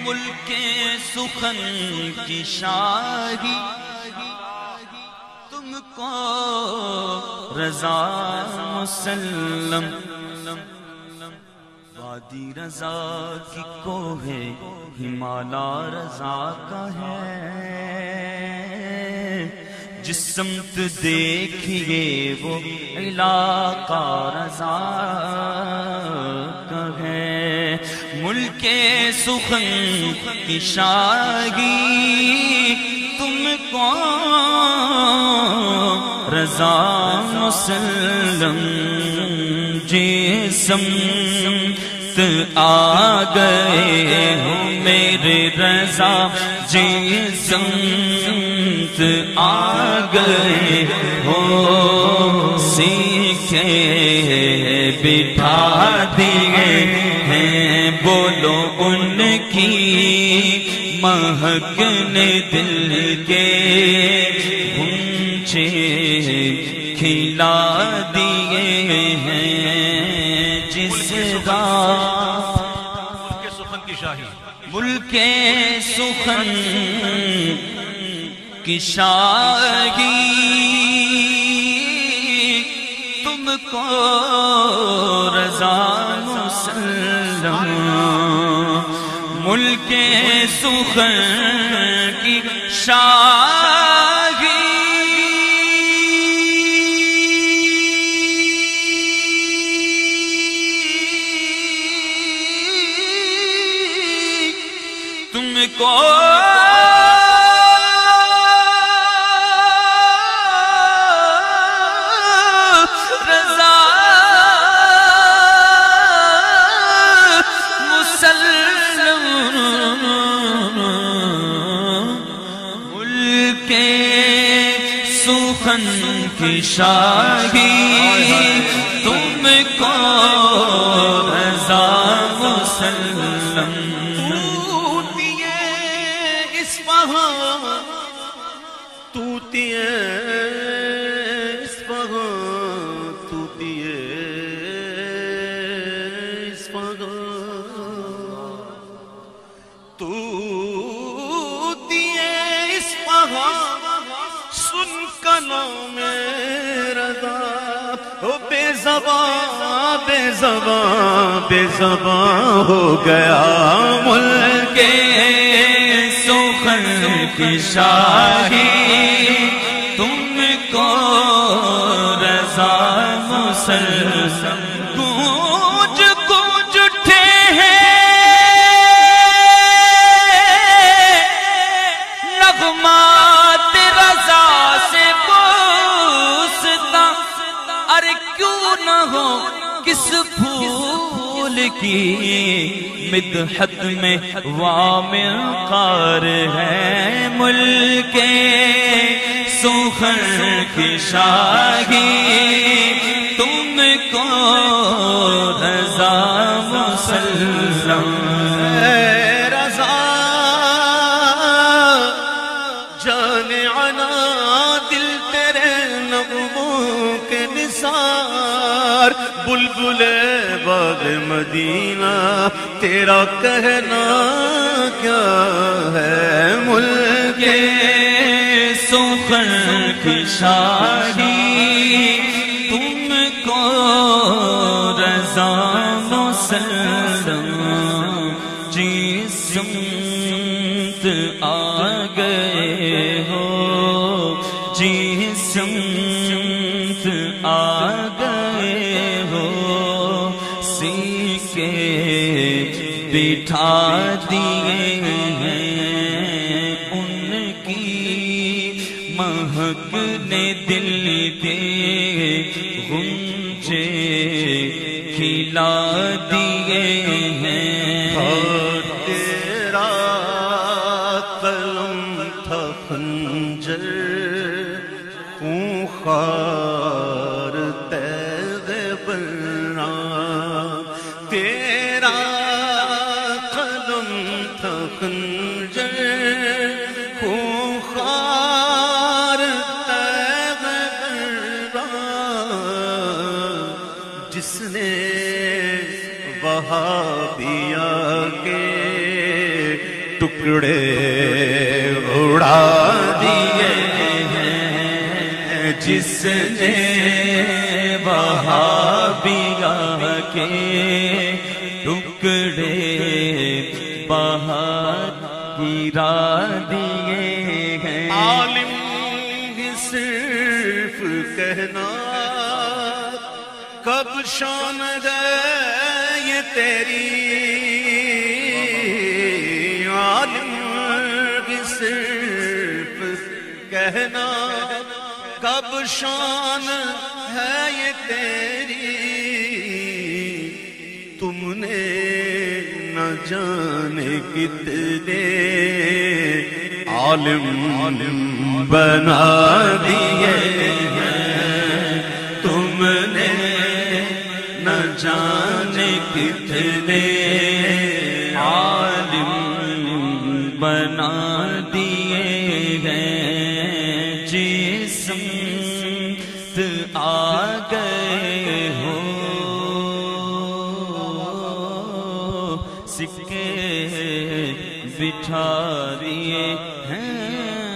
ملک سخن کی شاہی تم کو رضا مسلم، وادی رضا کی کوہ ہمالا رضا کا ہے، جس سمت دیکھیے وہ علاقہ رضا کا ہے۔ ملک سخن کی شاہی تم کو رضا مسلم، سمت آ گئے ہو میرے رضا، سمت آ گئے ہو، سیکھے بٹھا دیے ہیں، بولو ان کی مہک نے دل کے غنچے کھلا دیے ہیں، جس رات ملک سخن کی شاہی، ملک سخن کی شاہی تم کو رضا مسلم، ملک سخن کی شاہی تم کو رضا مسلم، ملک سخن کی شاہی تم کو رضا مسلم، توتیے اصفہان، توتیے اصفہان، توتیے اصفہان، سن کا نام رضا، وہ بے زبان بے زبان بے زبان ہو گیا، ملک سخن کی شاہی تم کو رضا مسلم، گونج گونج اٹھے ہیں نغمات رضا سے بوستا، ارے کیوں نہ ہو کس پھول کی مدحت میں وامل قار ہے، ملک سخن کی شاہی تم کو رضا مسلم، رضا جان عنا دل تیرے نغموں کے نثار، بلبل باغ مدینہ تیرا کہنا کیا ہے، ملک سخن کی شاہی تم کو رضا مسلم، جس سمت آ گئے ہو، جس سمت آ گئے ہو، سیکھے بٹھا دیے ہیں، ان کی مہک نے دل کے غنچے کھلا دیے ہیں، تیرا قلم تھا خنجر، خونخوار تیغ برنا، تیرا قلم تھا خنجر، خونخوار تیغ برنا، جس نے وہابیا کے ٹکڑے اڑا دیے ہیں جس نے وہابیہ کے ٹکڑے بہا گرا دیے ہیں عالم ہی صرف کہنا کب شان گئے یہ تیری عالم ہی صرف کہنا کب شان ہے یہ تیری تم نے نہ جانے کتنے عالم بنا دیے ہیں تم نے نہ جانے کتنے عالم بنا دیے ہیں جس سمت آ گئے ہو سکے بٹھا دیے ہیں